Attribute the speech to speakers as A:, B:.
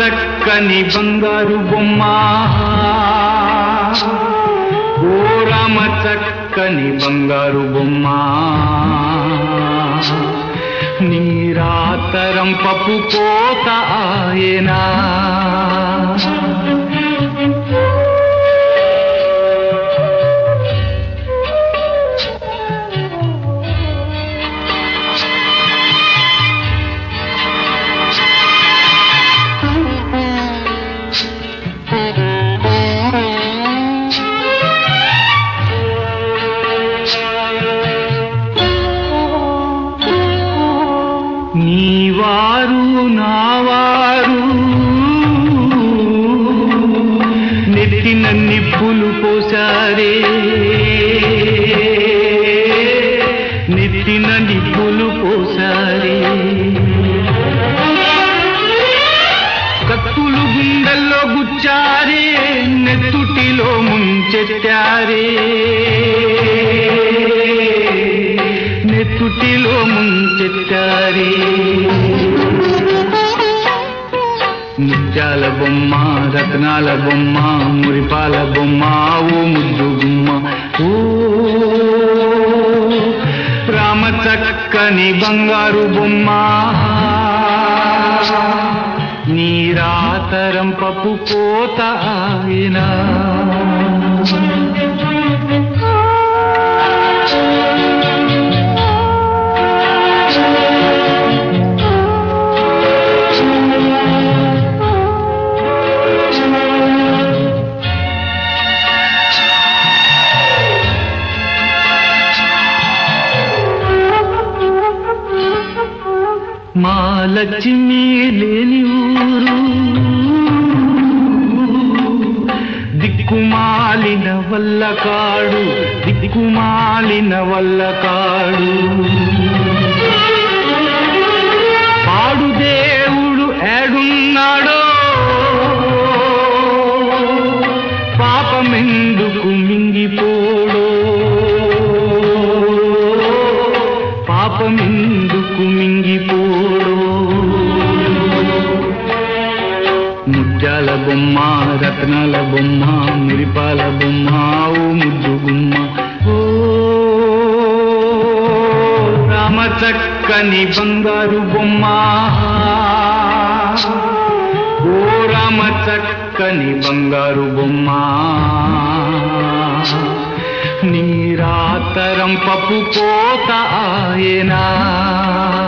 A: చక్కని బంగారు బొమ్మ ఓ రామ చక్కని బంగారు బొమ్మ నీరాతరం పప్పు కోత ఆయనా నీవారు నావారు నెత్తిన నిప్పులు పోసారే నెత్తిన నిప్పులు పోసారే కత్తులు గుండెల్లో గుచ్చారే నెత్తుటిలో ముంచెత్తారే నెత్తుటిలో ముంచెత్తారే ముత్యాల బొమ్మ రత్నాల బొమ్మ మురిపాల బొమ్మ ఓ ముద్దు గుమ్మ ఓ రామ చక్కని బంగారు బొమ్మ నీరాతరం పప్పు కోత ఆయనా మా లక్ష్మి లేని ఊరు దిక్కుమాలిన వల్ల కాడు దిక్కుమాలిన వల్ల కాడు పాడు దేవుడు ఏడున్నాడో పాపమెందుకు మింగిపోడో పాపమెందుకు మింగిపోడో ముత్యాల బొమ్మ రత్నాల బొమ్మ మురిపాల బొమ్మ ఓ ముద్దు గుమ్మ ఓ రామ చక్కని బంగారు బొమ్మ ఓ రామ చక్కని బంగారు బొమ్మ నీరాతరం పప్పు కోత ఆయనా